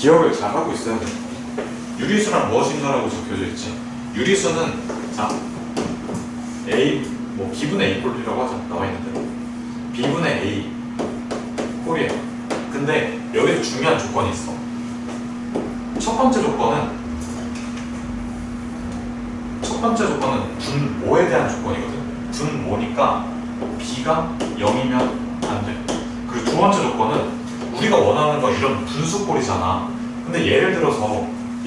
기억을 잘 하고 있어야 돼. 유리수란 무엇인가라고 적혀져 있지. 유리수는 자 A 뭐 B분의 A 꼴이라고 하자. 나와 있는 대로 B분의 A 꼴이에요. 근데 여기서 중요한 조건이 있어. 첫 번째 조건은 분모에 대한 조건이거든. 분모니까 B가 0이면 안 돼. 그리고 두 번째 조건은 우리가 원하는 건 이런 분수꼴이잖아. 근데 예를 들어서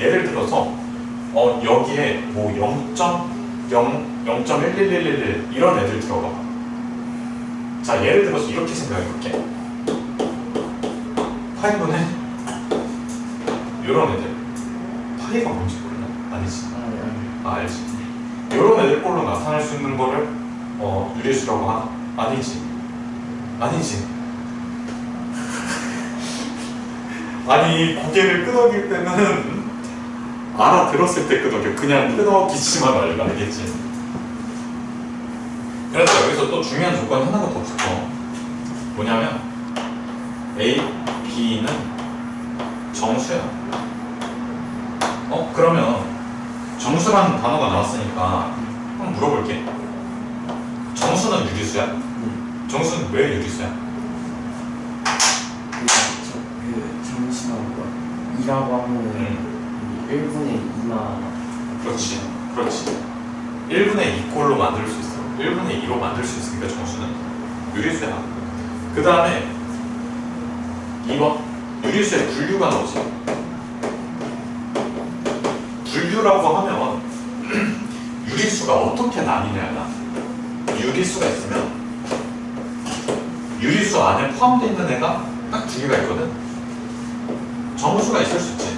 여기에 뭐 0.111111 이런 애들 들어가. 자, 예를 들어서 이렇게 생각해볼게. 파이분의 이런 애들. 파이가 뭔지 몰라? 아니지? 알지. 이런 애들 꼴로 나타날 수 있는 거를 유리수라고 하나? 아니지. 아니, 고개를 끄덕일 때는 알아들었을 때 끄덕여. 그냥 끄덕이지만 말고, 알겠지? 그래서 여기서 또 중요한 조건이 하나가 더 붙어. 뭐냐면 A, B는 정수야. 그러면 정수라는 단어가 나왔으니까 한번 물어볼게. 정수는 유리수야? 정수는 왜 유리수야? 정수라고 2라고 하면은 1분의 2나 그렇지 1분의 2 꼴로 만들 수 있어. 1분의 2로 만들 수 있으니까 정수는 유리수야. 그 다음에 2번 유리수에 분류가 나오지. 분류라고 하면 유리수가 어떻게 나뉘냐가, 유리수가 있으면 유리수 안에 포함되어 있는 애가 딱 두 개가 있거든. 정수가 있을 수 있지.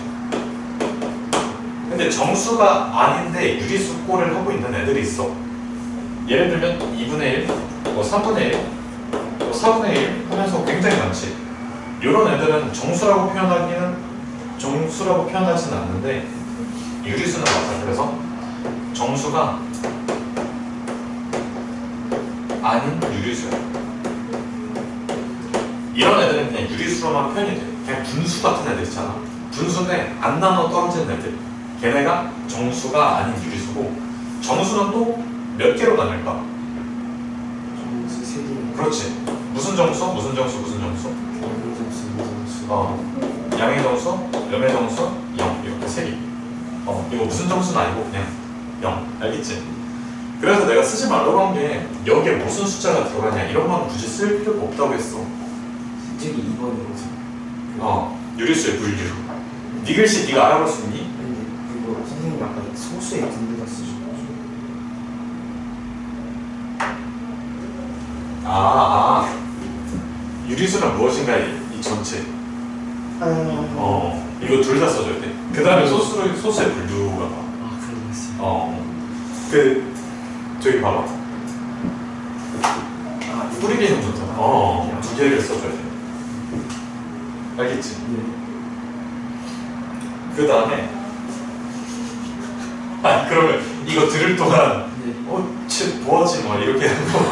근데 정수가 아닌데 유리수 꼴을 하고 있는 애들이 있어. 예를 들면 2분의 1, 뭐 3분의 1, 뭐 4분의 1 하면서 굉장히 많지. 이런 애들은 정수라고 표현하지는 않는데 유리수는 맞아. 그래서 정수가 아닌 유리수야. 이런 애들은 그냥 유리수로만 표현이 돼. 그냥 분수 같은 애들 있잖아. 분수인데 안 나눠 떨어지는 애들. 걔네가 정수가 아닌 유리수고, 정수는 또 몇 개로 나눌까? 정수 3개. 그렇지. 무슨 정수? 양의 정수, 염의 정수, 0. 이렇게 3개. 이거 무슨 정수는 아니고 그냥 0. 알겠지? 그래서 내가 쓰지 말라고 한 게 여기에 무슨 숫자가 들어가냐 이런 건 굳이 쓸 필요가 없다고 했어. 저기 2번이거든. 유리수의 분류. 네 글씨 네가 알아볼 수 있니? 근데 그거 선생님이 아까 소수의 분류가 쓰셔가지고. 유리수는 무엇인가 이 전체. 이거 둘 다 써줘야 돼. 그 다음에 소수의 분류가 봐. 그러겠어요. 저기 봐봐. 뿌리기는 좋잖아. 두 개를 써줘야 돼. 알겠지? 네. 그 다음에 그러면 이거 들을 동안 쟤 뭐하지? 뭐 이렇게 하는 거.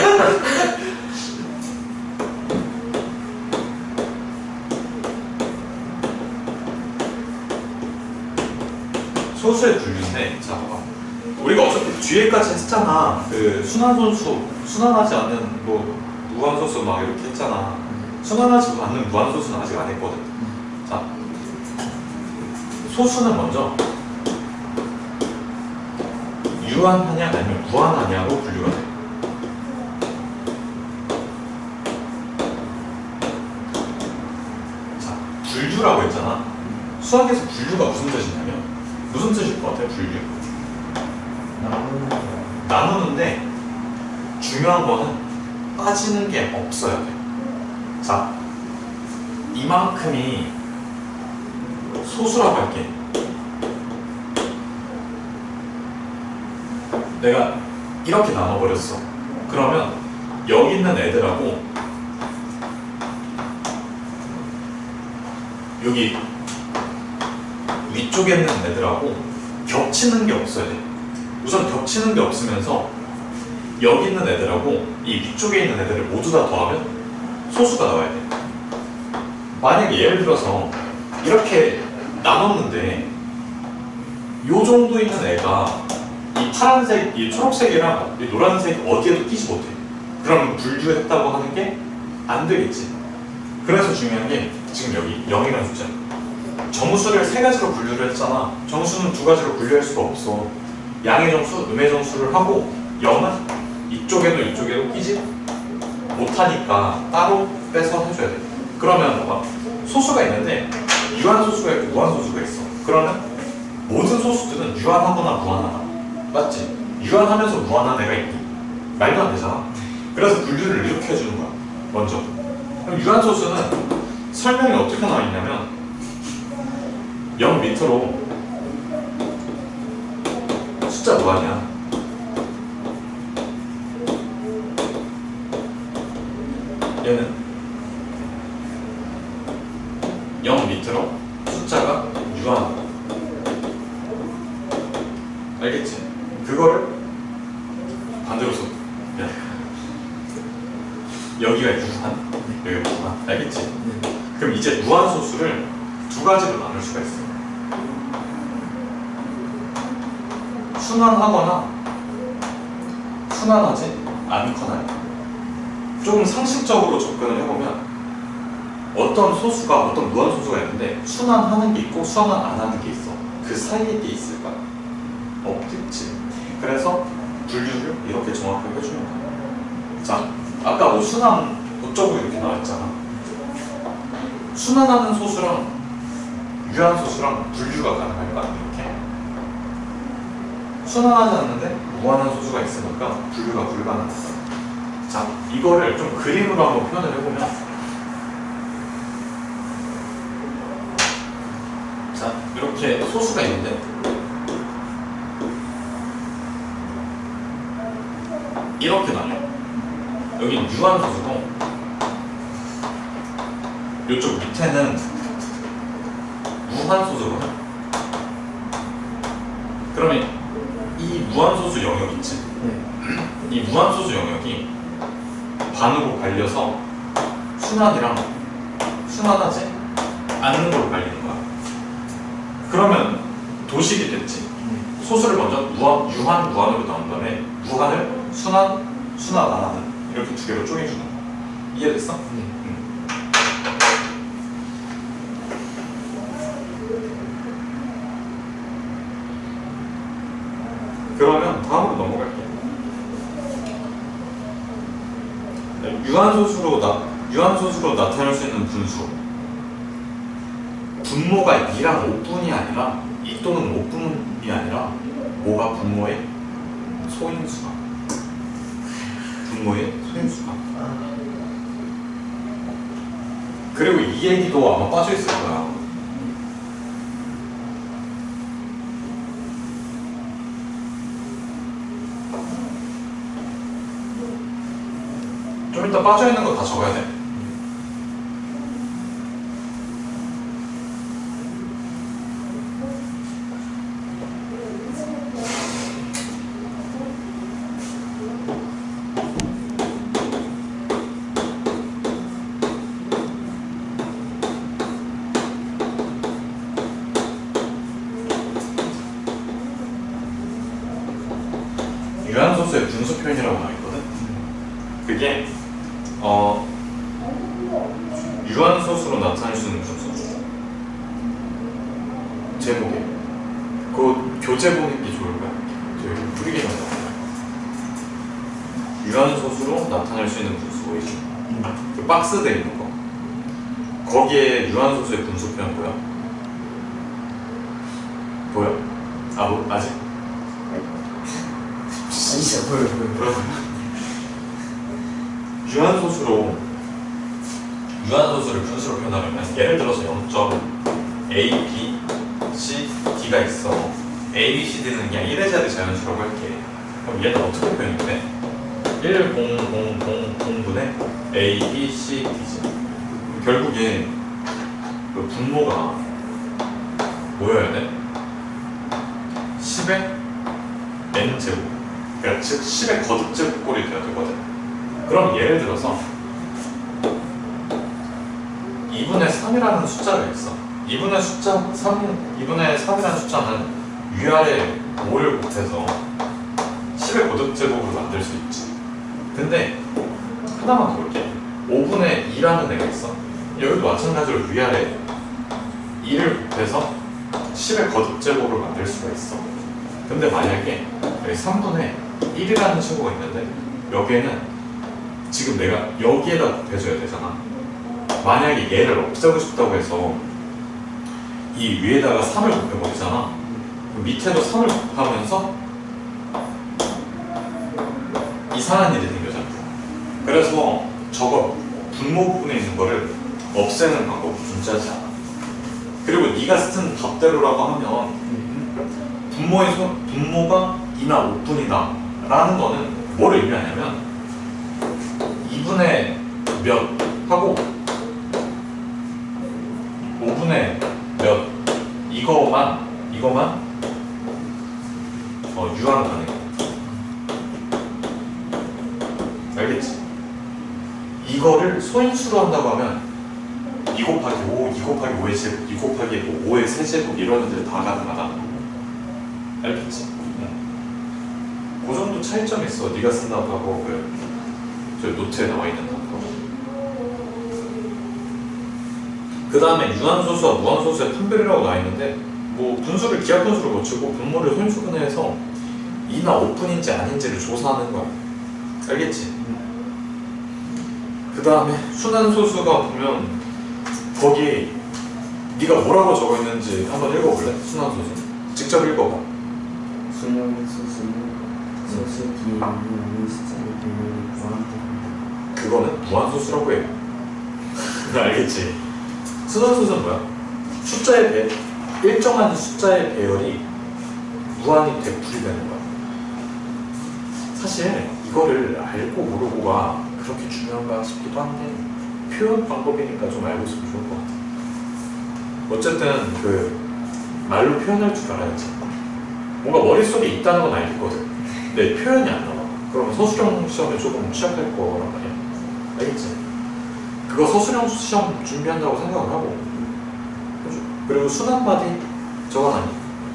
소수의 분류인데, 자 봐봐. 우리가 어차피 뒤에까지 했잖아. 그 순환하지 않는 뭐 무한소수 막 이렇게 했잖아. 순환하지 않는 무한소수는 아직 안 했거든. 자, 소수는 먼저 유한하냐 아니면 무한하냐로 분류가 돼. 자, 분류라고 했잖아. 수학에서 분류가 무슨 뜻이냐면, 무슨 뜻일 것 같아요? 분류. 나누는데 중요한 거는 빠지는 게 없어야 돼. 자, 이만큼이 소수라고 할게. 내가 이렇게 나눠버렸어. 그러면 여기 있는 애들하고 여기 위쪽에 있는 애들하고 겹치는 게 없어야 돼. 우선 겹치는 게 없으면서 여기 있는 애들하고 이 위쪽에 있는 애들을 모두 다 더하면 소수가 나와야 돼. 만약에 예를 들어서 이렇게 나눴는데 요 정도 있는 애가 이 파란색, 이 초록색이랑 이 노란색 어디에도 끼지 못해. 그럼 분류했다고 하는 게 안 되겠지. 그래서 중요한 게 지금 여기 0이라는 숫자. 정수를 세 가지로 분류를 했잖아. 정수는 두 가지로 분류할 수가 없어. 양의 정수, 음의 정수를 하고 0은 이쪽에도 이쪽에도 끼지 못하니까 따로 빼서 해줘야 돼. 그러면 봐봐. 소수가 있는데 유한소수가 있고 무한소수가 있어. 그러면 모든 소수들은 유한하거나 무한하다. 맞지? 유한하면서 무한한 애가 있니? 말도 안 되잖아. 그래서 분류를 이렇게 해주는 거야. 먼저. 그럼 유한소수는 설명이 어떻게 나와 있냐면 0 밑으로 숫자 무한이야. 얘는 0 밑으로 숫자가 유한하다. 알겠지? 그거를 반대로 써. 여기가 유한, 여기가 무한. 알겠지? 네. 그럼 이제 무한소수를 두 가지로 나눌 수가 있어. 순환하거나 순환하지 않거나. 조금 상식적으로 접근을 해보면 어떤 소수가 어떤 무한소수가 있는데 순환하는 게 있고 순환 안 하는 게 있어. 그 사이에 게 있을까? 없겠지. 그래서 분류를 이렇게 정확하게 해주는 거야. 자, 아까 뭐 순환 어쩌고 이렇게 나왔잖아. 순환하는 소수랑 유한소수랑 분류가 가능할까? 이렇게. 순환하지 않는데 무한한 소수가 있으니까 분류가 불가능하다. 자, 이거를 좀 그림으로 한번 표현을 해보면, 자, 이렇게 소수가 있는데 이렇게 나눠. 여기는 유한소수고 이쪽 밑에는 무한소수거든. 그러면 이 무한소수 영역 있지? 네. 이 무한소수 영역이 반으로 갈려서 순환이랑 순환하지 않는 걸로 갈리는 거야. 그러면 도식이 됐지. 소수를 먼저 유한, 무한으로 나온 다음에 무한을 순환, 순환 안 하는 이렇게 두 개로 쪼개주는 거야. 이해됐어? 네. 그러면 다음으로 넘어갈게요. 유한소수로 나타낼 수 있는 분수. 분모가 2랑 5분이 아니라 2 또는 5분이 아니라 뭐가 분모의 소인수가. 분모의 소인수가. 그리고 이 얘기도 아마 빠져있을 거야. 좀 이따 빠져있는 거 다 적어야 돼. 유한소수의 분수 표현이라고 나와 있거든. 그게 유한소수로 나타낼 수 있는 분수. 제목에 그 교재 보는 게 좋을 거야. 저희 부리게 나와요. 유한소수로 나타낼 수 있는 분수 보이죠? 그 박스 돼 있는 거. 거기에 유한소수의 분수 표현 보여? 보여? 아, 뭐, 아직? 진짜 보여. 유한소수를 분수로 표현하려면 예를 들어서 0.a, b, c, d가 있어. a, b, c, d는 그냥 1의 자리 자연수라고 할게. 그럼 얘는 어떻게 표현이 돼? 1, 0, 0, 0, 0분의 a, b, c, d지. 결국에 그 분모가 뭐여야 돼? 10의 n제곱. 그러니까 즉 10의 거듭제곱꼴이 돼야 되거든. 그럼 예를 들어서 2분의 3이라는 숫자가 있어. 2분의 숫자 2분의 3이라는 숫자는 위아래 5를 곱해서 10의 고득제곱으로 만들 수 있지. 근데 하나만 더 볼게. 5분의 2라는 애가 있어. 여기도 마찬가지로 위아래 2를 곱해서 10의 거듭제곱으로 만들 수가 있어. 근데 만약에 여기 3분의 1이라는 제곱가 있는데 여기에는 지금 내가 여기에다 곱해줘야 되잖아. 만약에 얘를 없애고 싶다고 해서 이 위에다가 3을 곱해버리잖아. 밑에도 3을 곱하면서 이상한 일이 생겨잖아. 그래서 저거 분모 부분에 있는 거를 없애는 방법을 존재하지 않아. 그리고 네가 쓴 답대로라고 하면 분모가 2나 5분이다 라는 거는 뭐를 의미하냐면 2분의 몇 하고 5분의 몇 이거만 유한을 하는 거야. 알겠지? 이거를 소인수로 한다고 하면 2 곱하기 5, 2 곱하기 5의 제곱, 2 곱하기 5의 세제곱 이런 애들 다 가능하다. 알겠지? 응. 그 정도 차이점이 있어. 네가 쓴 답하고 저 노트에 나와 있는 답하고. 그 다음에 유한소수와 무한소수의 판별이라고 나와 있는데 뭐 분수를 기하분수로 고치고 분모를 소인수분해해서 2나 5분인지 아닌지를 조사하는 거야. 알겠지? 그 다음에 순환소수가 보면 거기 네가 뭐라고 적어있는지 한번 읽어볼래? 순환소수 직접 읽어봐. 순환소수는 소수 뒤에 있는 숫자의 분모를 무한대로 그거는 무한소수라고 해요. 알겠지? 순환소수는 뭐야? 숫자의 일정한 숫자의 배열이 무한히 되풀이 되는 거야. 사실 이거를 알고 모르고가 그렇게 중요한가 싶기도 한데 표현 방법이니까 좀 알고 있으면 좋을 것 같아. 어쨌든 말로 표현할 줄 알아야지. 뭔가 머릿속에 있다는 건 알겠거든. 근데 표현이 안 나와. 그러면 서술형 시험에 조금 취약할 거란 말이야. 알겠지? 그거 서술형 시험 준비한다고 생각을 하고. 그죠? 그리고 순환바디 적어놨니?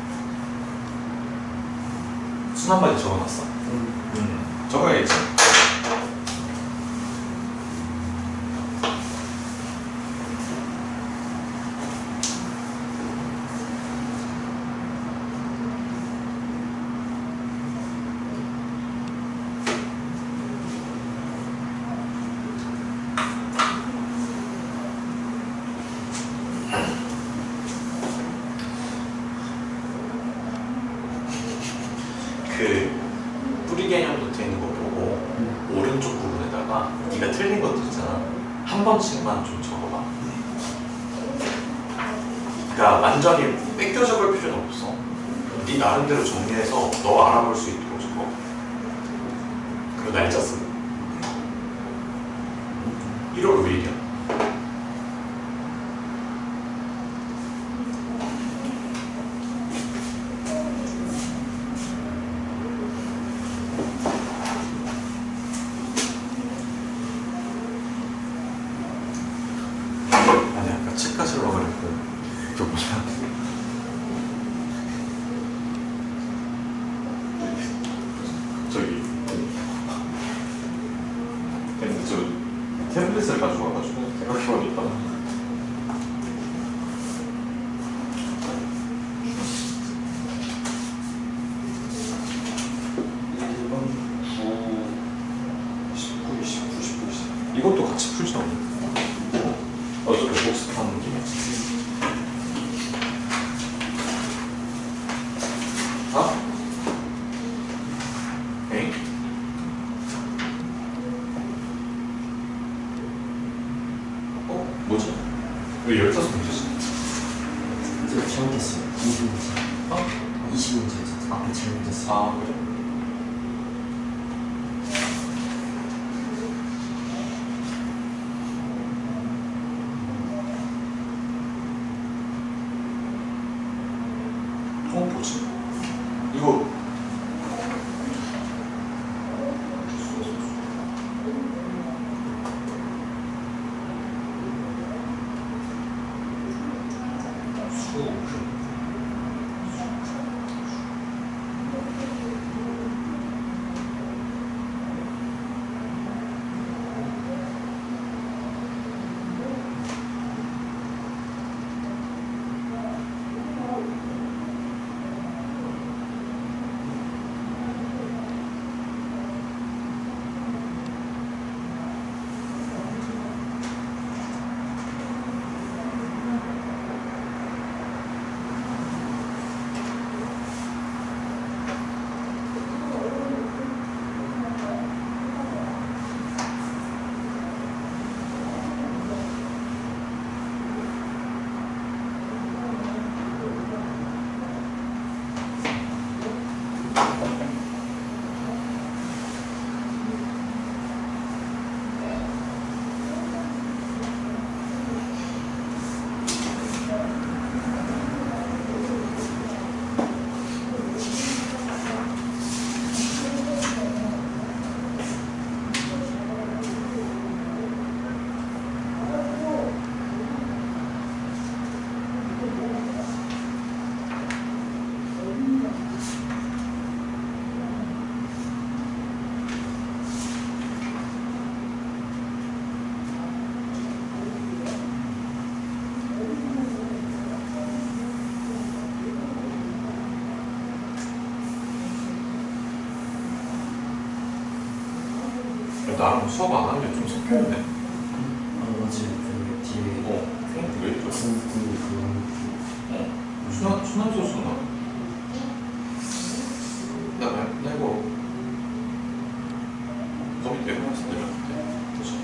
순환바디 적어놨어. 적어야겠지. 뿌리 개념 노트에 있는 거 보고 오른쪽 부분에다가 네가 틀린 것들 있잖아. 한 번씩만 좀 적어봐. 그러니까 완전히 뺏겨 적을 필요는 없어. 네 나름대로 정리해서 너 알아볼 수 있도록 적어. 그리고 날짜 쓰고. 1월 5일이야. 책까지 올라가려고 이거 뭐냐. 저기 근데 저 태블릿을 가지고 와가지고 생각해보니까 이것도 같이 풀지 않니? 어차피 복습하는 김에 아? 에이? 뭐지? 왜 15문제지? 이제 잘못했어요. 20문제 20문제였어. 앞에 잘못했어. 그래? 뭐지? 이거 나랑 수업 안 하는 게 좀 섞여있네. 아 맞지 그 뒤에 왜 이래? 구구 그런 순환소수나. 나 이거 거의 내가 말씀드렸는데. 그치?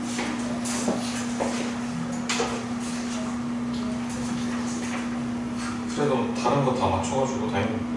그래도 다른 거 다 맞춰가지고 다행히.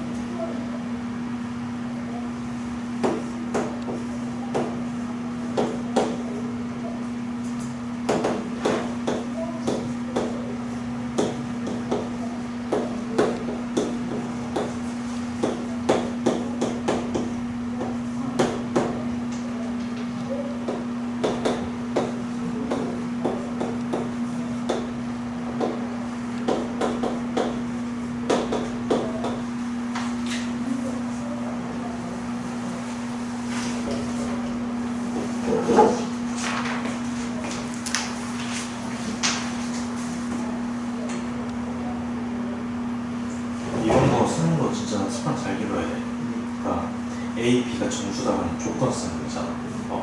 이런 거 쓰는 거 진짜 습관 잘 길러야 돼. 그러니까 A, B가 정수다라는 조건 쓰는 거 있잖아.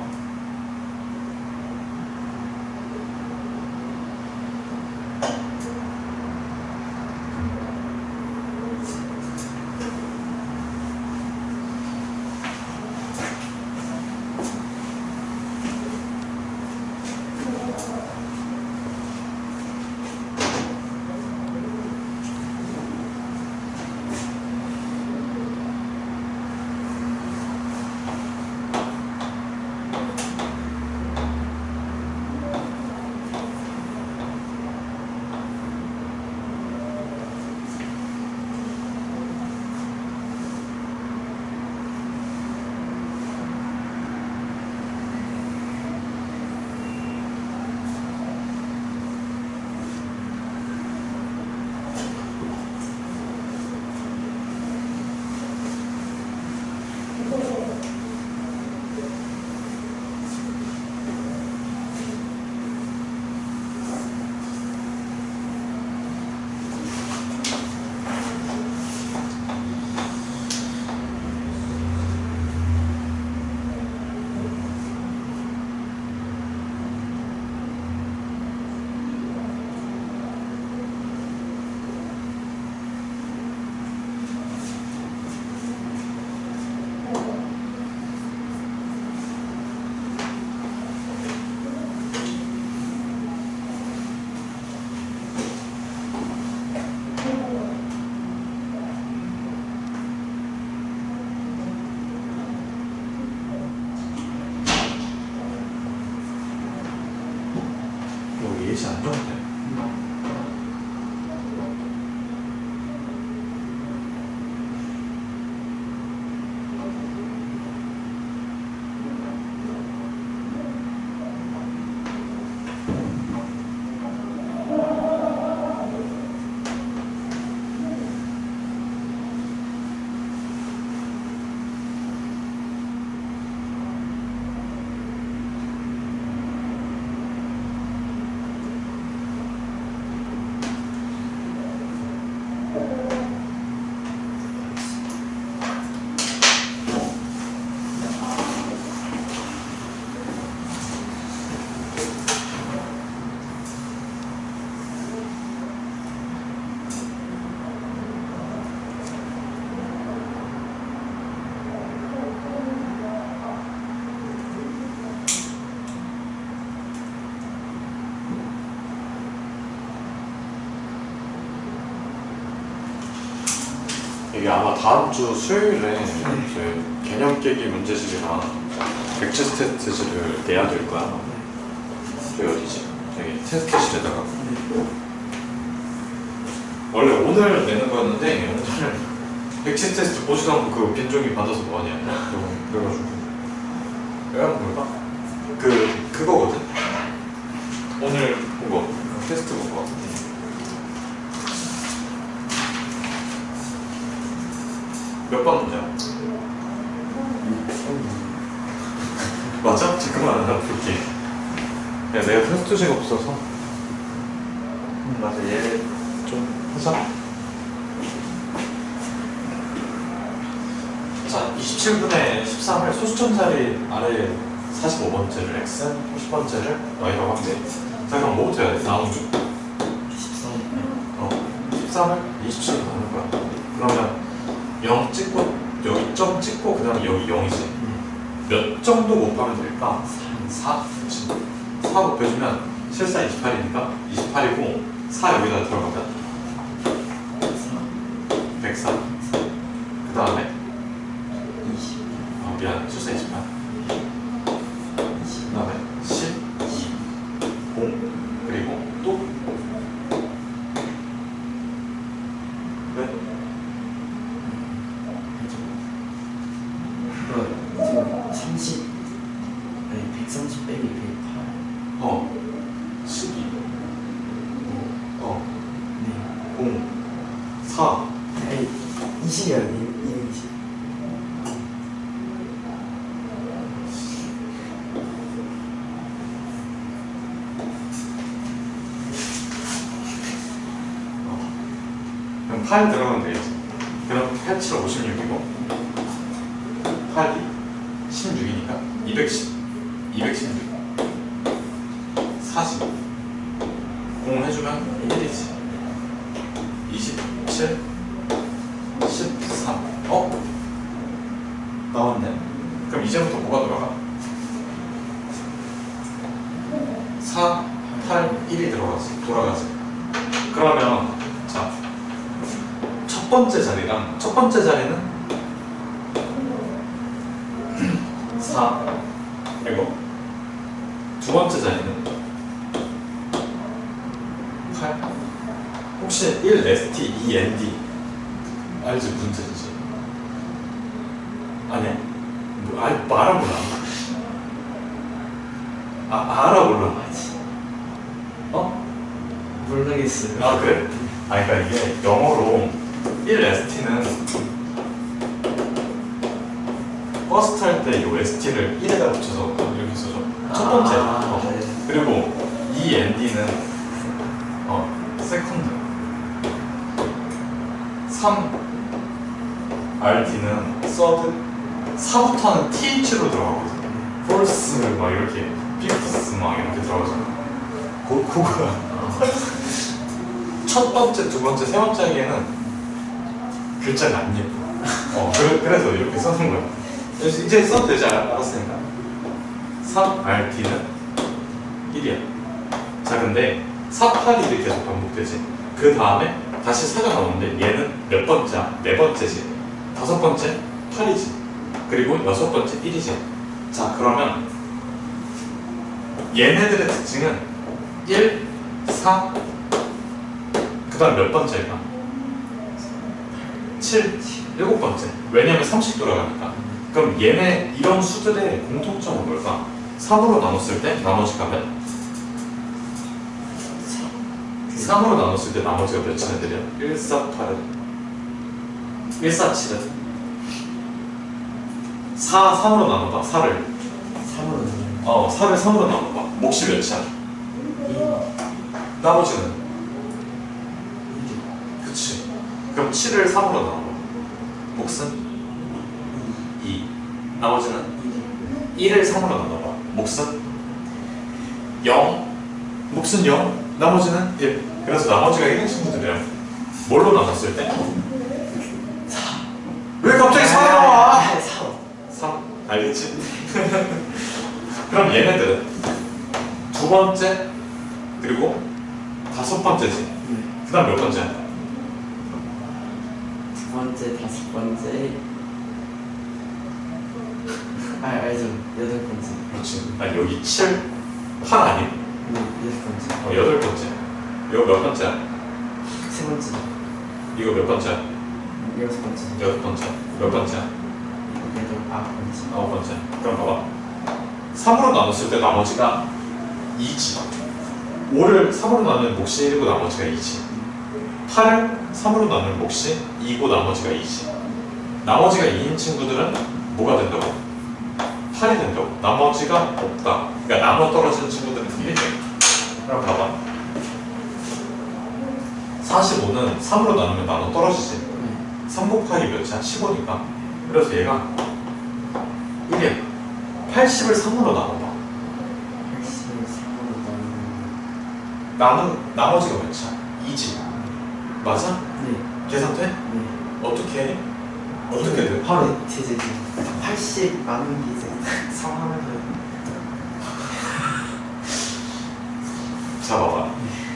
예시 안 좋은데? 이게 아마 다음 주 수요일에 저희 개념 깨기 문제집이랑 백지스 테스트지를 내야 될 거야. 저기 어디지? 저기 테스트실에다가. 원래 오늘 내는 거였는데 오늘 백지스 테스트 보지도 않고 그 빈종이 받아서 뭐하냐. 그래가지고 왜 한 걸까? 그거거든? 오늘 그거 테스트 본 거. 몇 번 문제야? 맞아? 잠깐만 나 볼게. 야 내가 테스트지가 없어서. 맞아, 얘 좀 하자. 자 27분에 13을 소수점살이 아래 45번째를 x, 30번째를 y라고 하면 돼. 자, 그럼 뭐부터 해야 돼? 나누기. 13. 13을 27로 나눌 거야. 그러면 0 찍고, 여기 점 찍고, 그 다음에 여기 0이지. 몇 정도 곱하면 될까? 4? 그렇지. 4 곱해주면 실사 28이니까 28이고 4 여기다 들어가면 104. 그 다음에 20. 미안, 실사 28. 그 다음에 12, 0, 그리고 또 네? 이거 30. 아니 130 빼기 108. 12, 네. 0, 4. 아니 20이 아니에요. 220. 그럼 8 들어가면 되겠지. 그럼 8, 7, 56이고 8이 16이니까 210, 216, 40 0 해주면 1이지. 27, 13. 나왔네. 그럼 이제부터 뭐가 들어가? 4, 8, 1이 돌아가지. 그러면 자, 첫 번째 자리랑 첫 번째 자리는 4, 그리고 두 번째 자리는 8. 혹시 1 ST, 2 ND 알지? 무슨 뜻이지? 아니야? 알아 몰라. 알아 몰라. 모르겠어요. 아 그래? 그러니까 이게 영어로 1 ST는 퍼스트 할 때 이 ST를 1에다 붙여서 이렇게 써줘. 첫 번째. 네. 그리고 2 ND는 세컨드. 3 RT는 서드. 4부터는 TH로 들어가거든. 폴스 막 이렇게 피프스 막 이렇게 들어가잖아. 그거야. 첫 번째, 두 번째, 세 번째 하기에는 글자가 안 예뻐. 그래서 이렇게 써는 거야. 이제 써도 되지 알았으니까. 3 RT는 1이야. 자, 근데 4, 8이 이렇게 계속 반복되지. 그 다음에 다시 4가 나오는데 얘는 몇 번째야? 네 번째지. 다섯 번째 8이지. 그리고 여섯 번째 1이지. 자, 그러면 얘네들의 특징은 1, 4, 그 다음 몇 번째일까? 7, 일곱 번째. 왜냐면 30 돌아가니까. 그럼 얘네 이런 수들의 공통점은 뭘까? 3으로 나눴을 때 나머지가 몇? 3으로 나눴을 때 나머지가 몇 차례들이야? 1, 4, 8은 1, 4, 7은 4, 3으로 나눠봐. 4를 3으로 4를 3으로 나눠봐. 몫이 몇이야? 2. 나머지는? 그치. 그럼 7을 3으로 나눠봐. 몫은? 2. 나머지는? 1을 3으로 나눠봐. 몫은? 0. 몫은 0. 나머지는 1. 그래서 나머지가 1인 친구들이야. 뭘로 나눴을 때? 4. 왜 갑자기 4 나와? 3. 3. 알겠지? 그럼 얘네들은 두 번째, 그리고 다섯 번째지. 그 다음 몇 번째야? 두 번째, 다섯 번째. 알죠. 여덟 번째. 그렇지. 여기 7, 8 아니? 네, 여섯 번째. 여덟 번째. 이거 몇 번째야? 세 번째. 이거 몇 번째야? 여섯 번째. 여섯 번째. 몇 번째야? 여덟, 아홉 번째. 아홉 번째. 그럼 봐봐. 3으로 나눴을 때 나머지가 2지. 5를 3으로 나누면 몫이 1이고 나머지가 2지. 8을 3으로 나누면 몫이 2고 나머지가 2지. 나머지가 2인 친구들은 뭐가 된다고? 8이 된다고. 나머지가 없다. 그러니까 나눠 떨어지는 친구들은 1이 돼. 그럼 봐봐. 45는 3으로 나누면 나눠 떨어지지. 3 곱하기 몇이야? 15니까. 그래서 얘가 1이야. 80을 3으로 나눠봐. 80을 3으로 나누면 나머지가 몇이야? 2지. 맞아? 네. 계산돼? 네. 어떻게 해? 어떻게 돼? 바로 제 80 나누기 이제 3 하면서 자, 봐봐.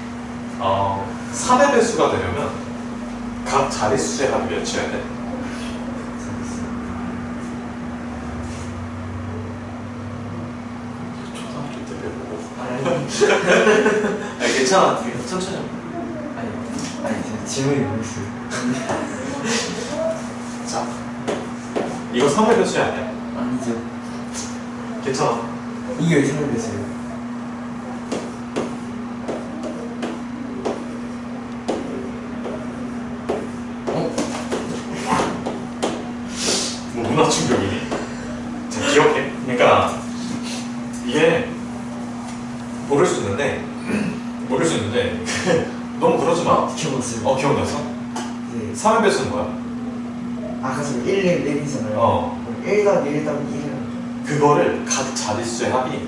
3의 배수가 되려면 각 자릿수의 합이 몇이어야 돼? 초등학교 때 배우고. 아니, 괜찮아. 천천히. 아니 제가 질문이 뭐였어요? 자, 이거 3의 배수 아니야? 아니죠. 괜찮아. 이게 왜 생각됐어요? 뭐 문화 충격이니? 자, 기억해. 그러니까 이게 모를 수 있는데 너무 그러지 마. 기억났어요. 기억나서? 네. 3의 배수는 뭐야? 아까 저 1, 1, 1이잖아요. 1 더하기 1 더하기 1이랑 그거를 각 자릿수의 합이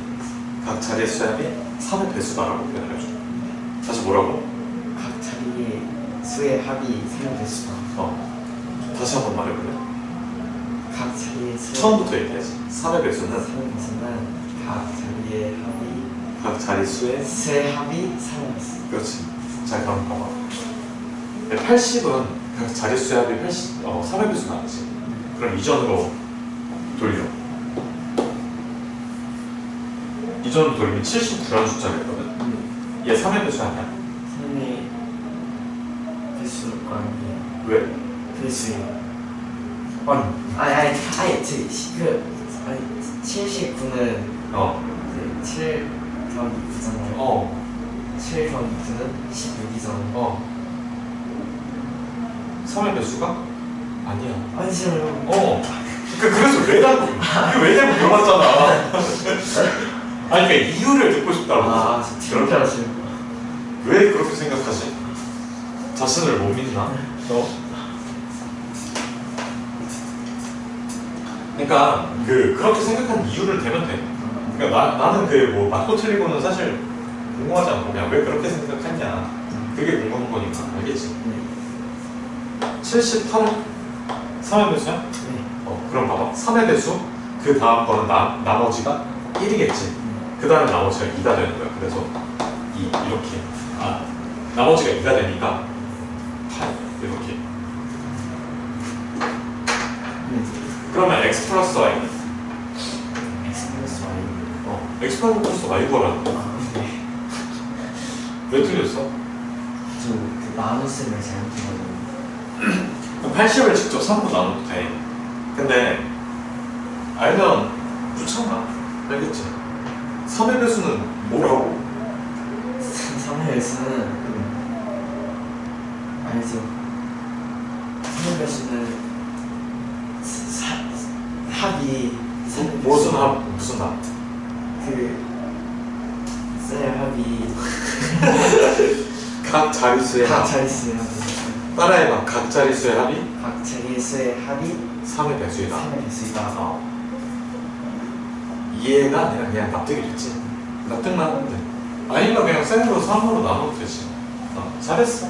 3의 배수다라고 표현을 해줘. 다시 뭐라고? 각 자리의 수의 합이 3의 배수다. 다시 한번 말해볼래? 각 자리의 수의 처음부터 얘기해야지. 3의 배수는 3의 배수는 각 자리의 합이 각 자릿수의 수의 합이 3의 배수. 그렇지. 자, 그럼 봐봐. 80은 각 자릿수의 합이 3의 배수는 아니지. 그럼 이전으로 돌려. 이전으로 돌리면 79라는 숫자가 있거든. 얘 3의 배수 아니야? 3의 배수가 아니에요. 왜? 배수예요. 아니 그 79는 이제 7 더하기 9잖아요. 7 더하기 9는 16이잖아요. 3의 배수가? 아니야. 아니잖아요. 그래서 왜 자꾸 물어봤잖아. 아니, 그러니까 이유를 듣고 싶다고. 그렇게 하시는 왜 그렇게 생각하지? 자신을 못 믿나? 그러니까 그렇게 생각하는 이유를 대면 돼. 그러니까 나는 뭐 맞고 틀리고는 사실 궁금하지 않고 그냥 왜 그렇게 생각했냐. 그게 궁금한 거니까. 알겠지? 78은 3의 배수야? 네. 그럼 봐봐. 3의 배수, 그 다음 거는 나머지가 1이겠지. 그 다음에 나머지가 2가 되는 거야. 그래서 2, 이렇게. 나머지가 2가 되니까 8, 이렇게. 그러면 x 플러스 y는? X 플러스 Y. x 플러스 y 구하라는 거야. 왜 틀렸어? 저그 나눗셈을 잘못해가지고. 그럼 80을 직접 3으로 나눠도 돼. 근데 알면 좋잖아. 알겠지? 3의 배수는 뭐라고? 3의 배수는 알죠. 3의 배수는 합이 무슨 합? 그 셀 합이 각 자릿수의 각 합. 자릿수의 합이 따라해봐. 각 자릿수의 합이 각 자릿수의 합이 3의 배수이다. 3의 배수이다. 이해가 아니라 그냥 납득이 됐지. 납득만 하면 돼. 아니면 그냥 셀로 3으로 나눠도 되지. 잘했어.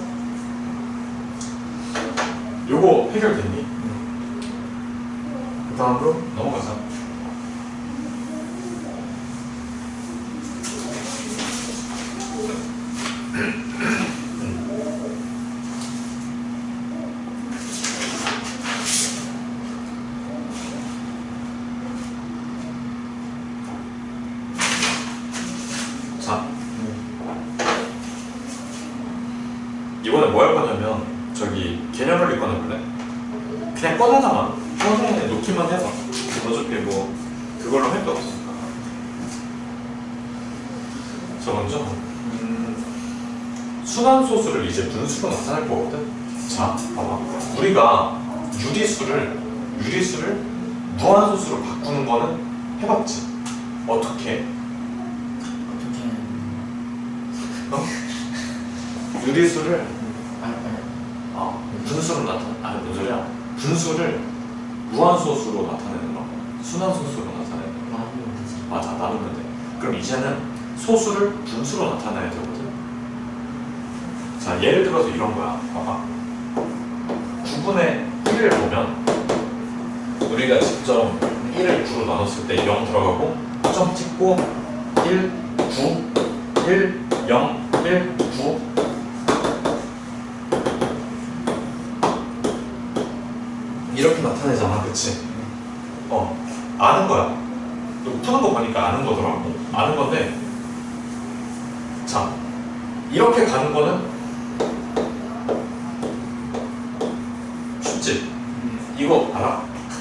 요거 해결됐니? 그 다음으로 넘어가자. 자, 이번에 뭐 할 거냐면 개념을 꺼내볼래? 그냥 꺼내잖아. 평소에 놓기만 해봐. 어차피 뭐 그걸로 할 게 없으니까. 자, 먼저 순환소수를 이제 분수로 나타낼 거거든. 자, 봐봐. 우리가 유리수를 무한소수로 바꾸는 거는 해봤지. 어떻게? 유리수를 분수로 뭔 소리야? 분수를 무한소수로 나타내는 거, 순환소수로 나타내는 거. 맞아, 나누면 돼. 그럼 이제는 소수를 분수로 나타내야 되거든. 자, 예를 들어서 이런 거야. 봐봐. 9분의 1을 보면 우리가 직접 1을 9로 나눴을 때 0 들어가고 9점 찍고 1, 9, 1, 0, 1, 9 이렇게 나타내잖아, 그치? 아는 거야. 너 푸는 거 보니까 아는 거더라고. 아는 건데, 자, 이렇게 가는 거는 쉽지? 이거 알아?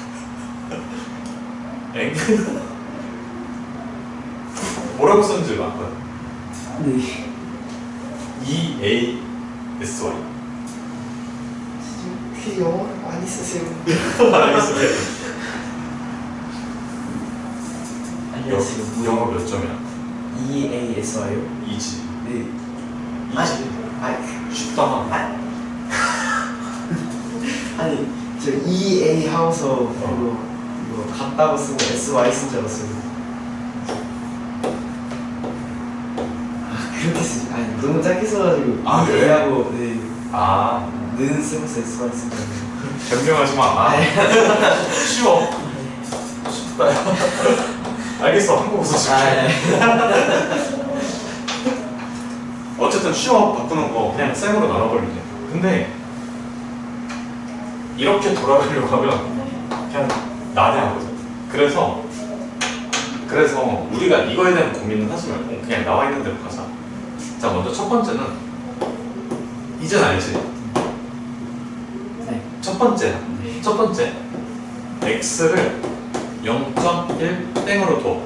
엥? 뭐라고 쓰는지 알거든? 네. EASY. 퀴즈 영어를 많이 쓰세요. 알겠습니다. 안녕하세요. 영어 몇 점이야? EASY요? 2지. 네. 2지. 아니, 쉽다. 아니 저 EA 하고서 이거 같다고 쓰고 SY 쓴 줄 알았어요. 그렇게 쓰지. 아니 너무 짧게 써가지고 아, 그래? EA하고 네. 아, 는 쓰면서 SY 쓴 줄 알았어요. 변명하지 마. 쉬워. 쉽다. 알겠어. 한국어서 쉽게. 어쨌든 쉬워. 바꾸는 거 그냥 쌩으로 나눠버리면 돼. 근데 이렇게 돌아가려고 하면 그냥 난해하거든. 그래서 우리가 이거에 대한 고민은 하지 말고 그냥 나와 있는 대로 가자. 자, 먼저 첫 번째는 이젠 알지? 네. 첫 번째 x를 0.1 땡으로 둬.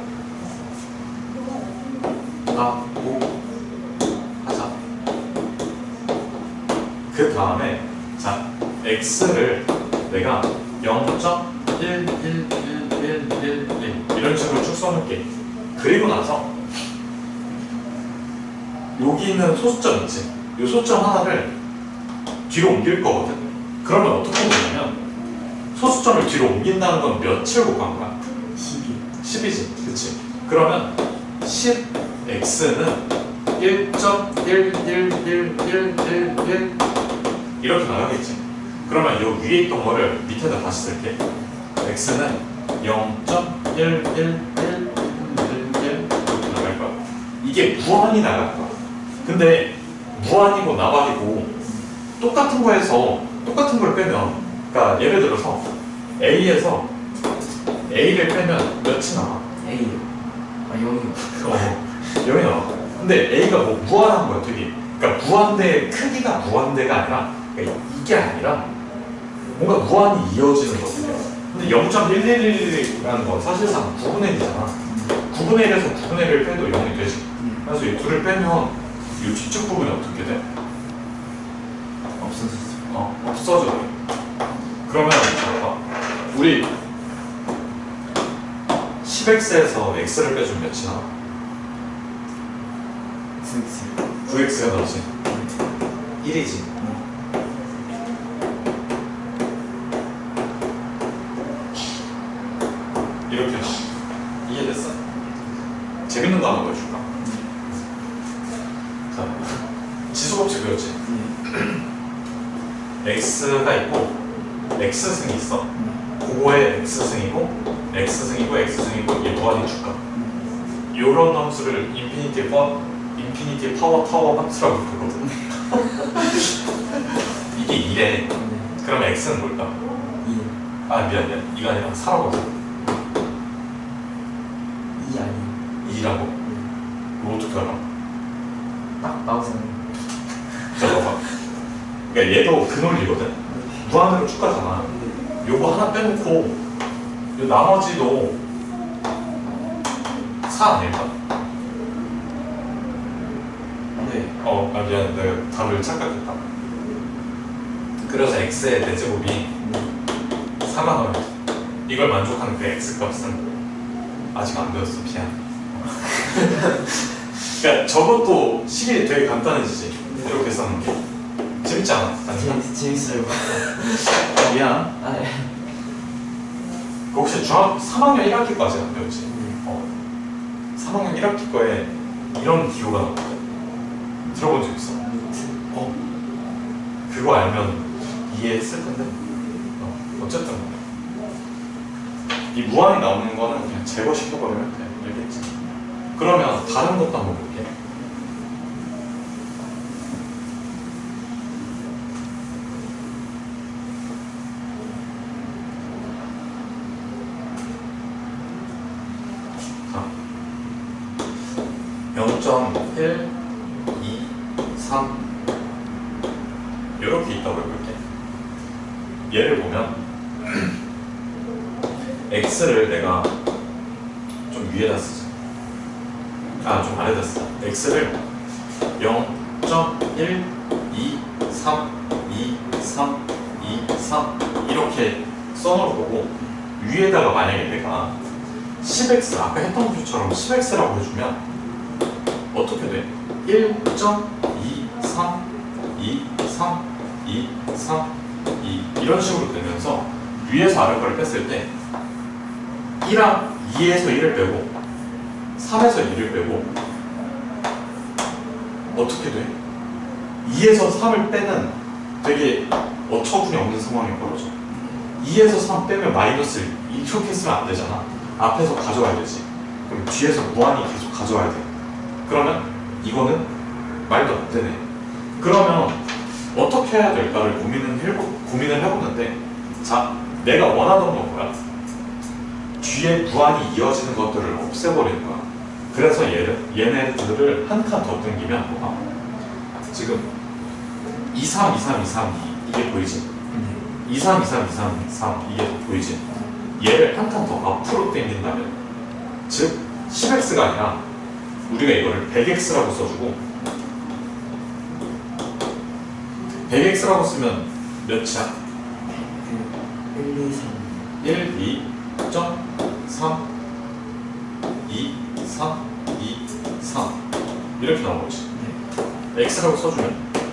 라고 하자. 그 다음에 자, x를 내가 0.11111 이런 식으로 쭉 써놓을게. 그리고 나서 여기 있는 소수점 있지? 이 소수점 하나를 뒤로 옮길 거거든. 그러면 어떻게 되냐면 소수점을 뒤로 옮긴다는 건 몇을 곱한 거야? 10이지, 그치? 그러면 10x는 1.11111 이렇게 나가겠지? 그러면 이 위에 있던 거를 밑에다 다시 쓸게. x는 0.11111 이렇게 나갈 거야. 이게 무한히 나갈 거야. 근데 무한이고 나발이고 똑같은 거에서 똑같은 걸 빼면, 그러니까 예를 들어서 A에서 A를 빼면 몇이 나와? A요. 아 0이요. 0이 나와. 근데 A가 뭐 무한한 거야, 되게. 그러니까 무한대의 크기가 무한대가 아니라, 그러니까 이게 아니라 뭔가 무한히 이어지는 거거든요. 근데 0.111이라는 건 사실상 9분의 1이잖아. 9분의 1에서 9분의 1을 빼도 0이 되지. 그래서 이 둘을 빼면 이 뒤쪽 부분이 어떻게 돼? 없어졌어. 없어져. 그러면 봐봐. 우리 10x에서 x를 빼주면 몇이 나와? 9x가 나오지. 1이지. 이렇게 나와. 이해됐어? 재밌는 거 하나 보여줄까? 자, 지수법칙 배웠지? x가 있고 x승이 있어. 그거에 x승이고 x승이고 x승이고 이게 무한히 줄까? 요런 함수를 인피니티 파워 타워 함수라고 부르거든. 이게 2래. 그럼 x는 뭘까? 2. 아 미안 이가 아니라 4라고 하자. 2 아니에요. 2라고? 뭐 어떻게 알아? 딱 나오잖아요. 잠깐만. 그러니까 얘도 그 논리거든. 무한으로 쭉 가잖아. 요거 하나 빼놓고 요 나머지도 4 아닐까? 네. 미안, 내가 답을 착각했다. 그래서 x의 대제곱이 4만 원. 이걸 만족하는 그 x 값은 아직 안 배웠어. 미안. 그러니까 저것도 식이 되게 간단해지지. 이렇게 써는 게 재밌지 않아? 재밌어요. 미안. 아, 네. 그 혹시 중학 3학년 1학기까지 안 배웠지? 3학년 1학기 거에 이런 기호가 나왔거든. 들어본 적 있어? 그거 알면 이해했을 텐데. 어쨌든 이 무한이 나오는 거는 그냥 제거시켜버리면 돼. 알겠지? 그러면 다른 것도 한번 볼게. 자, 0.1, 2, 3 이렇게 있다고 해볼게. 얘를 보면 x를 내가 좀 위에다 쓰자. 좀 아래다 쓰자. x를 0.1, 2, 3, 2, 3, 2, 3 이렇게 써놓고 위에다가 만약에 내가 10x 아까 했던 것처럼 10x라고 해주면 어떻게 돼? 1.2, 3, 2, 3, 2, 3, 2 이런 식으로 되면서 위에서 아래 거를 뺐을 때 2에서 1을 빼고 3에서 2를 빼고 어떻게 돼? 2에서 3을 빼는 되게 어처구니 없는 상황이 벌어져. 2에서 3 빼면 마이너스 1 이렇게 쓰면 안 되잖아. 앞에서 가져와야 되지. 그럼 뒤에서 무한히 계속 가져와야 돼. 그러면 이거는 말도 안 되네. 그러면 어떻게 해야 될까를 고민을 해보는데, 자, 내가 원하던 건 뭐야? 뒤에 무한히 이어지는 것들을 없애버리는 거야. 그래서 얘네들을 한 칸 더 당기면 뭐가? 지금 2, 3, 2, 3, 2, 3, 2 이게 보이지? 2, 3, 2, 3, 2, 3, 2, 3 이게 더 보이지? 얘를 한 칸 더 앞으로 당긴다면, 즉 10x가 아니라 우리가 이거를 100x라고 써주고 100x라고 쓰면 몇이야? 1, 2, 3, 2, 3, 2, 3 이렇게 나온 거지. x라고 써주면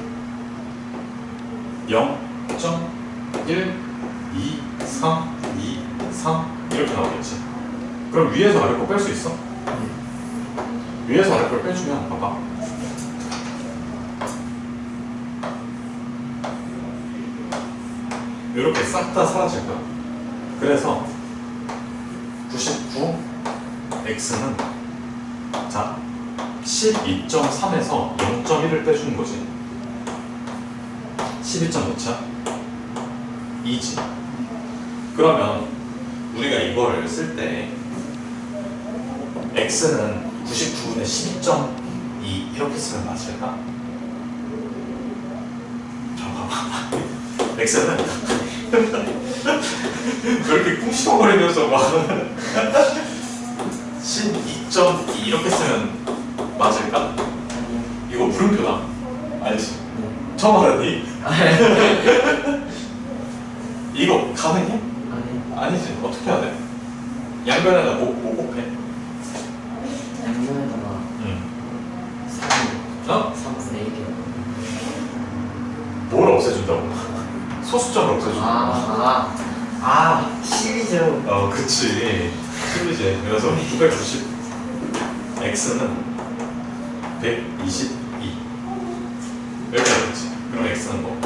0.1, 2, 3, 2, 3 이렇게 나오겠지. 그럼 위에서 아래 거 뺄 수 있어? 위에서 아래 걸 빼주면 봐봐. 이렇게 싹 다 사라질 거야. 그래서 99x는 자 12.3에서 0.1을 빼주는 거지. 12.5차 2지. 그러면 우리가 이거를 쓸 때 x는 99분의 12.2 이렇게 쓰면 맞을까? 잠깐만. x는 왜 이렇게 꿍시렁거리면서 막 12.2 이렇게 쓰면 맞을까? 이거 물음표다. 알지? 처음 알았니? 이거 가능해? 아니지. 어떻게 해야 돼? 양변에다 뭐 곱해? 양면에다가 3, 3분의 1이요. 뭘 없애준다고? 소수점을 없애준다. 12죠. 그치. 12지. 그래서 990 x는 122 이렇게 되겠지. 그럼 x는 뭐?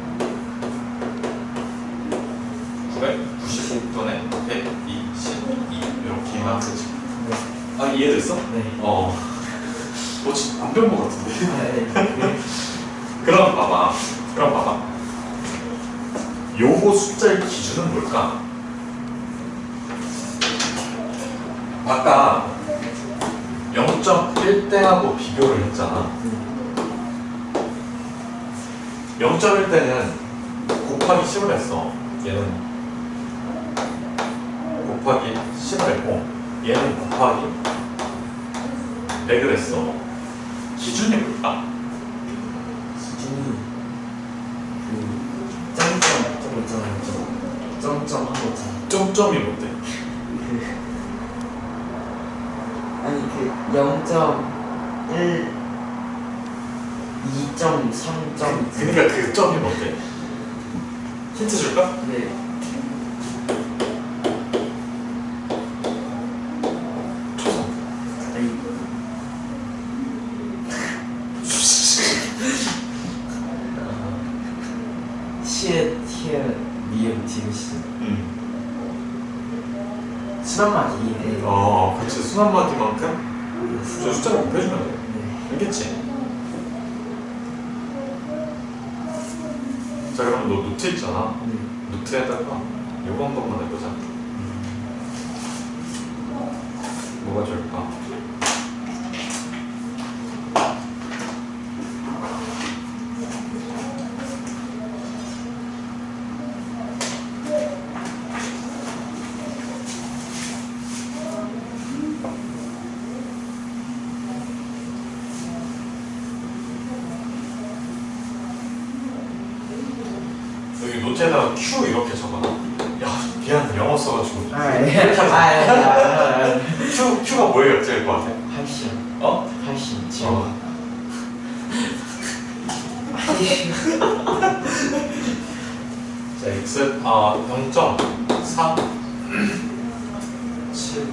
990분의 122 이렇게 나왔지. 이해됐어? 네. 뭐지? 안 배운 것 같은데. 그럼 봐봐. 요거 숫자의 기준은 뭘까? 아까 0.1대하고 비교를 했잖아. 0.1대는 곱하기 10을 했어. 얘는 곱하기 10을 했고 얘는 곱하기 100을 했어. 기준이 뭘까? 기준이 점점 저거 있잖아요. 점점 하고 있잖아요. 점점이 뭔데? 아니 0.1 2.3점 그러니까 그 점이 뭔데? 힌트 줄까? 네. 초성. 아니 티에 니은 디귿이 순한맛 2A. 그렇지. 순한 마디만큼 저 숫자를 곱해주면 돼. 네. 알겠지? 자, 그럼 너 노트 있잖아. 노트에다가 요거 한 번만 해보자. 뭐가 좋을까? 여기 노트에다가 Q 이렇게 적어놔. 야, 미안, 영어 써가지고. Q가 뭐에 곁들일 것 같아? 80. 어? 80. 지금. 자, x 0.4 7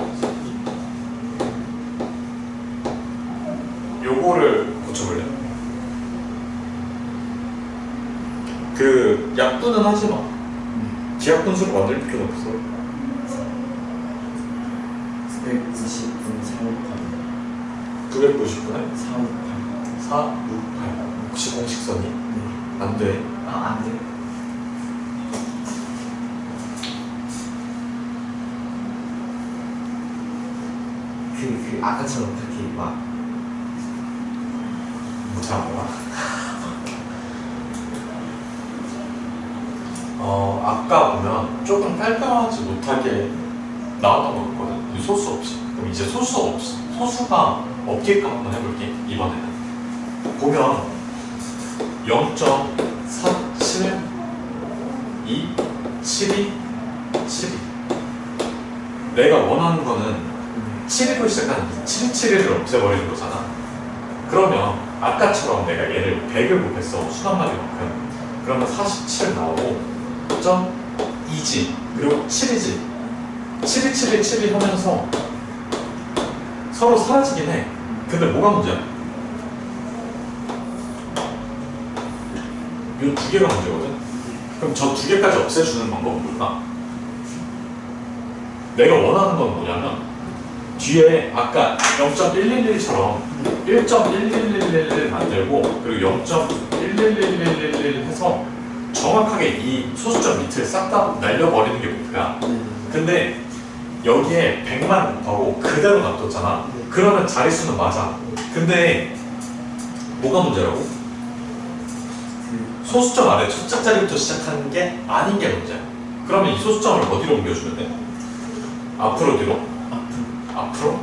요거를 고쳐볼래? 그 약분은 하지 마. 기하분수를 만들 필요는 없어. 990분 458. 990분에 458. 4, 6, 8. 혹시 공식선이? 네. 안 돼. 안 돼. 아까처럼 그렇게 막 잘 몰라. 아까 보면 조금 깔끔하지 못하게 나왔던 거 같거든. 이 소수 없이. 그럼 이제 소수가 없게끔 한번 해볼게. 이번에는 보면 0.472 72 72 내가 원하는 거는 7으로 시작하는 727을 없애버리는 거잖아. 그러면 아까처럼 내가 얘를 100을 곱했어. 순한마디만큼. 그러면 47 나오고 2지 그리고 7이지 7이 7이 7이 하면서 서로 사라지긴 해. 근데 뭐가 문제야? 이 두 개가 문제거든? 그럼 저 두 개까지 없애주는 방법은 뭘까? 내가 원하는 건 뭐냐면 뒤에 아까 0.111처럼 1.1111 만들고 그리고 0.11111 해서 정확하게 이 소수점 밑을 싹 다 날려버리는 게 목표야. 근데 여기에 100만 곱하고 그대로 놔뒀잖아. 그러면 자릿수는 맞아. 근데 뭐가 문제라고? 소수점 아래 첫 자리부터 시작하는 게 아닌 게 문제야. 그러면 이 소수점을 어디로 옮겨주면 돼? 앞으로 뒤로? 앞으로?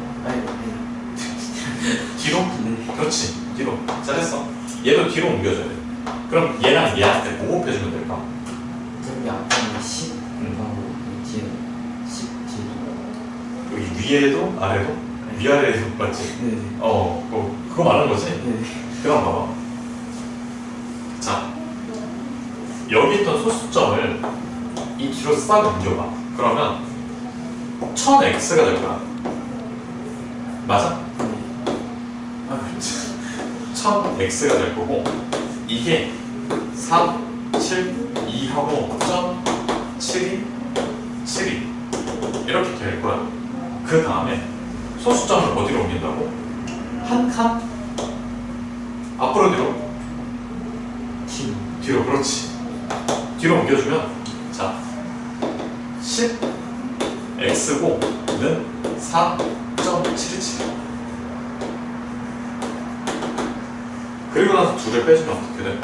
뒤로? 그렇지, 뒤로. 잘했어. 얘도 뒤로 옮겨줘야 돼. 그럼 얘랑 얘한테 뭐 곱해주면 될까? 저기 앞에 10 하고 이제 10 여기 위에도 아래도? 위아래도 맞지? 네. 그거 말하는 거지? 네. 그럼 봐봐. 자, 여기 있던 소수점을 이 뒤로 싹 옮겨봐. 그러면 1000x가 될 거야. 맞아? 1000x가 될 거고 이게 4, 7, 2하고 0.72, 72 이렇게 될 거야. 그 다음에 소수점을 어디로 옮긴다고? 한 칸? 앞으로 뒤로? 뒤로, 그렇지. 뒤로 옮겨주면 자 10x고 는 4.727 그리고 나서 2를 빼주면 어떻게 돼?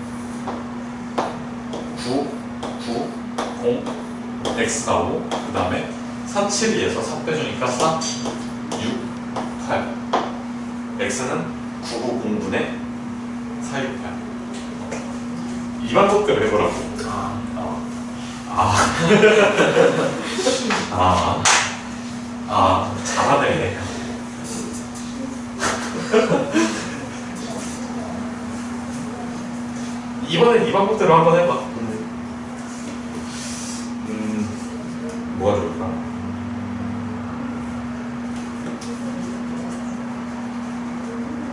9, 9, 0, x 나오고 그 다음에 472에서 4 빼주니까 4, 6, 8 x는 9900분의 468 이 방법대로 해보라고. 잘하네. 이번엔 이 방법대로 한번 해봐. 뭐가 좋을까?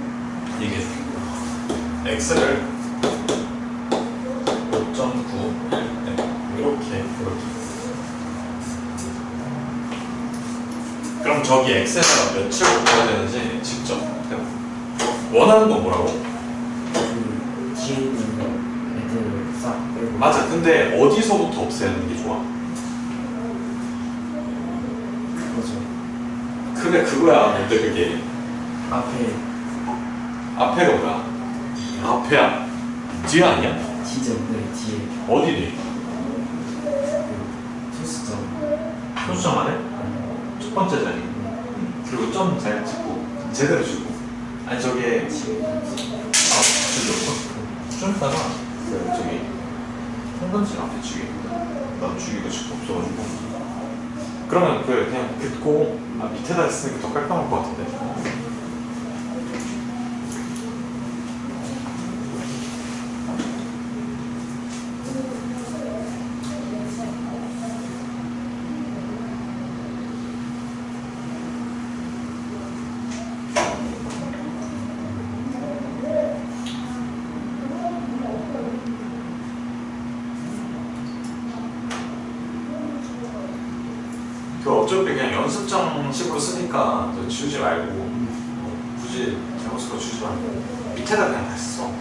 이게 x를 5.9 그럼 저기 x에다가 몇을 곱해야 되는지 직접 해봐. 원하는 건 뭐라고? 그 뒤에 있는 애들 싹 빼고. 맞아. 근데 어디서부터 없애는 게 좋아? 그거죠. 그래 그거야. 근데 그게 앞에 앞에가 뭐야? 앞에야. 뒤에 아니야? D죠. 네, 뒤에 어디 뒤? 그 소수점. 소수점 안에? 첫 번째 자리. 그리고 점 잘 찍고 제대로 주고. 아니 저게 좀 이따가 저기 홍근진 앞에 죽입니다. 난 죽이고 싶고 없어가지고. 그러면 그냥 긋고 밑에다 쓰니까 더 깔끔할 것 같은데. 그 어차피 그냥 연습장식으로 쓰니까 저 지우지 말고 굳이 잘못으로 지우지 말고 밑에다 그냥 다시 써.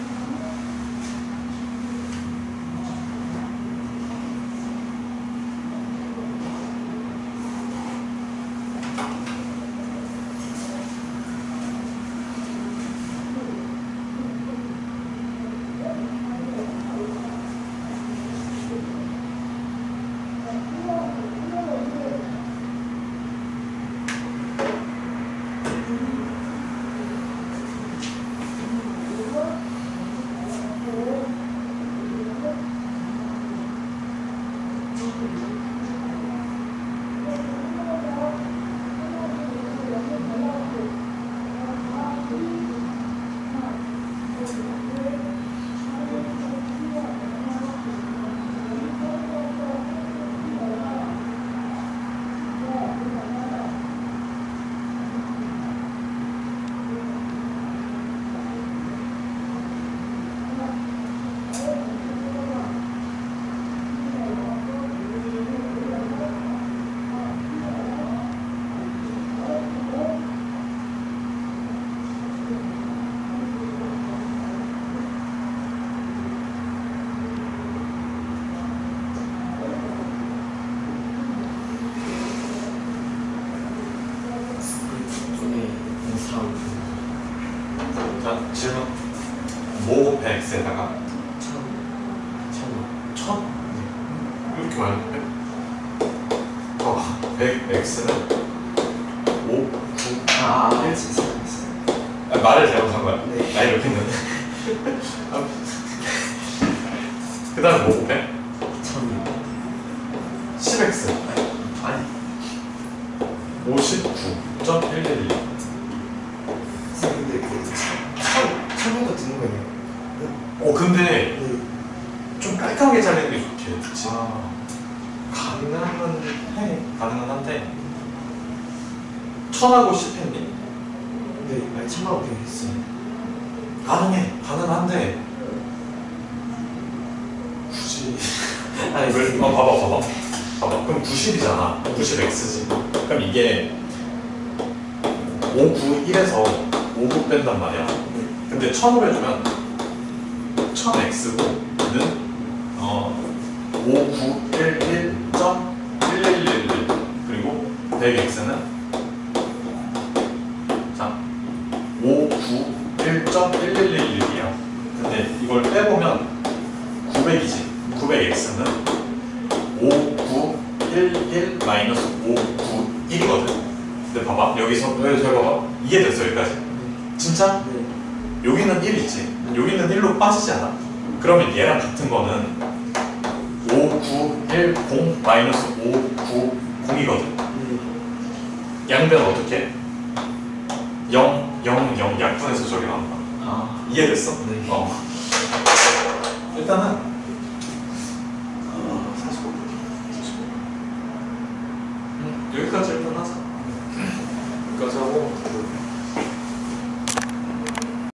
자 질문. 모 곱해 x에다가 천? 이렇게 많은데? 봐봐. 100x는 5, 9, 말을 잘못한 거야. 네. 나 이렇게 했는데. 그 다음에 뭐 곱해? 10x. 아니 59.111. 근데 그 천에도 드는 거예요. 근데 네. 좀 깔끔하게 잘리는 게 좋지. 가능은 한데. 천하고 10 했니? 네, 아니 천만 어떻게 했어요? 가능한데. 굳이. 아니 왜? 봐봐. 그럼 90이잖아. 90x지. 그럼 이게 5, 9, 1에서 5, 9 뺀단 말이야. 근데 1000으로 해주면 1000x고 는 5, 9, 1, 1.1111 그리고 100x는 자 5, 9, 1.1111이야. 근데 이걸 빼보면 900이지. 900x는 5, 9, 1, 1 마이너스 5, 9, 1이거든. 근데 봐봐. 여기서 잘 봐봐. 이해됐어 여기까지? 진짜? 네. 여기는 1 있지. 여기는 1로 빠지지 않아? 그러면 얘랑 같은 거는 5, 9, 1, 0 마이너스 5, 9, 0이거든. 양변은 어떻게? 0, 0, 0 약분해서 저기 나온다. 이해됐어? 네. 일단은 45. 여기까지 일단 하자. 여기까지 하고